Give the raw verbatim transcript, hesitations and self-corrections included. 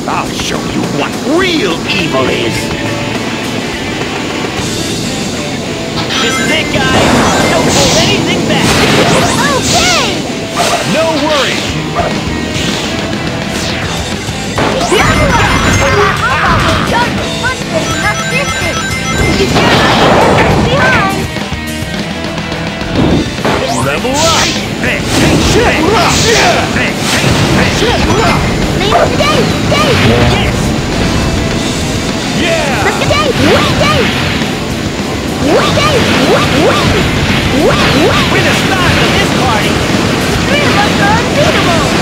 I'll show you what real evil is. This is it, guys! Don't hold anything back! Okay! No worries. Level up. Hey, hey, shit. Hey, hey, hey, shit. Let's stay! Stay! Yes! Yeah. Let's stay! Stay! Stay! Win! Win! Win! We're the stars of this party! Three of us are unbeatable!